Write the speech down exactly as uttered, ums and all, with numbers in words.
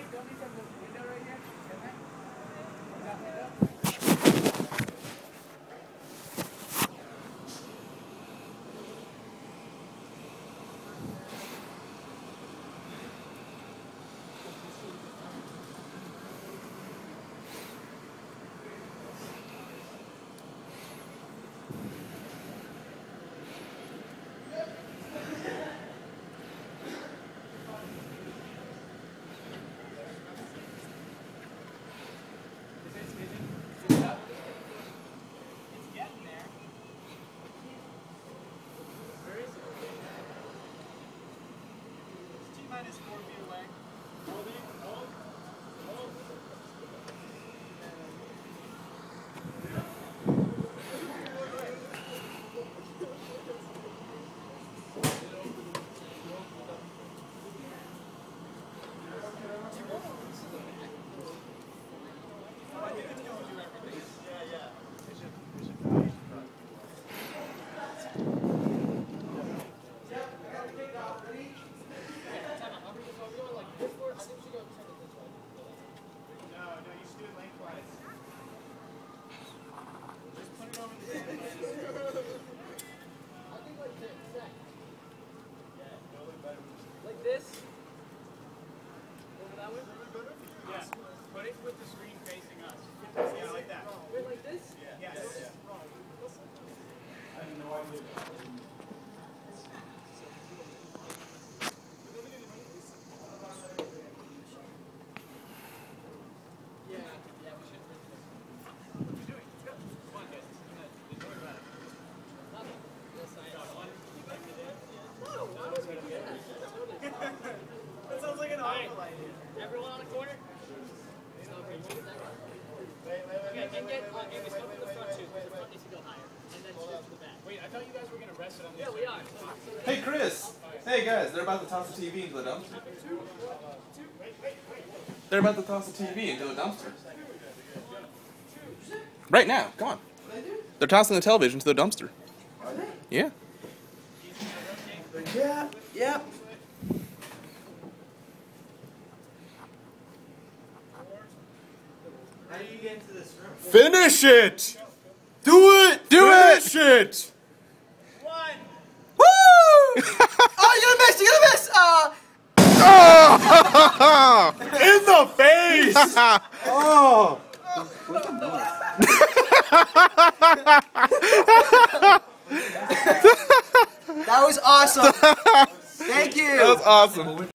Is four feet away. Hold it. Hold. Hold. Yeah, yeah. Like this? Over that way? Yeah. Put it with the screen facing us. Yeah, like that. Wait, like this? Yeah. Yes. Yeah. I have no idea. Yeah. Yeah, we should. What are you doing? Let's go. Come on, guys. Don't worry about it. Nothing. Yes, I am. No, no, that sounds like an awful idea. Everyone on a corner? Wait, wait, wait, Okay, wait, and wait, get, wait, uh, and wait, start wait, with the wait, front wait, two, wait, because the wait. front needs to go higher. And then shift to the back. Wait, I thought you guys were going to rest it on this. Yeah, we are. Hey Chris! Hey guys, they're about to toss the T V into the dumpster. They're about to toss the T V into the dumpster. Right now, come on. They're tossing the television to the dumpster. Are they? Yeah. Yeah, yep. How do you get into this room? Finish it! Do it! Do Finish it! it! One! Woo! Oh, you're gonna miss! You're gonna miss! Uh, Oh! In the face! Oh! that was awesome. Thank you. That was awesome.